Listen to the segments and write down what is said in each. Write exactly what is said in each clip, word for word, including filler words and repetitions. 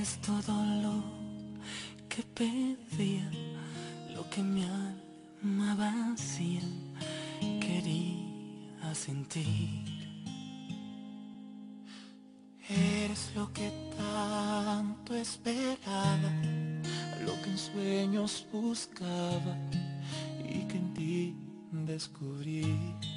Eres todo lo que pedía, lo que mi alma vacía quería sentir. Eres lo que tanto esperaba, lo que en sueños buscaba y que en ti descubrí.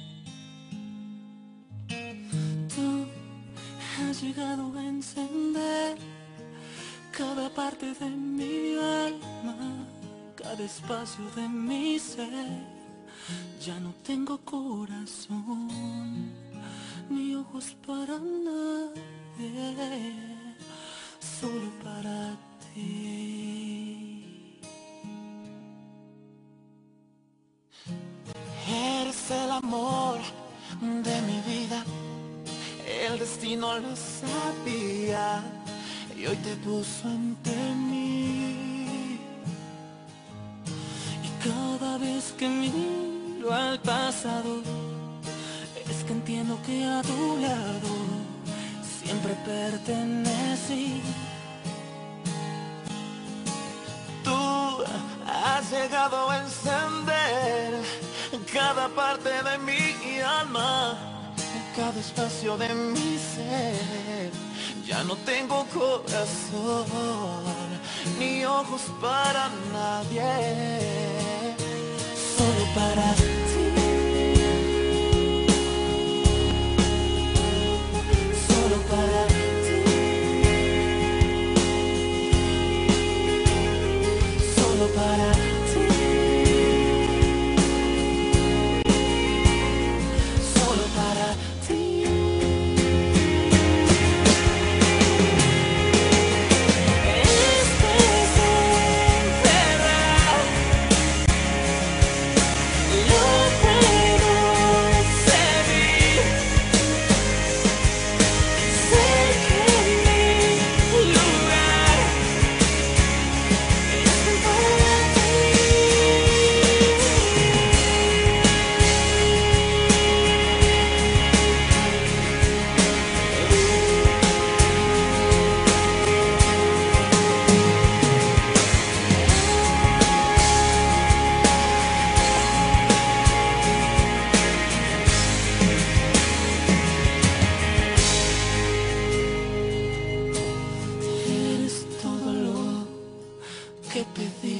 Tú has llegado a encender cada parte de mi alma, cada espacio de mi ser. Ya no tengo corazón ni ojos para nadie, solo para ti. Eres el amor de mi vida, el destino lo sabía y hoy te puso ante mí. Y cada vez que miro al pasado, es que entiendo que a tu lado siempre pertenecí. Tú has llegado a encender cada parte de mi alma, cada espacio de mi ser. Ya no tengo corazón ni ojos para nadie, solo para ti. Solo para ti. Solo para ti. Solo para ti. Que pedí,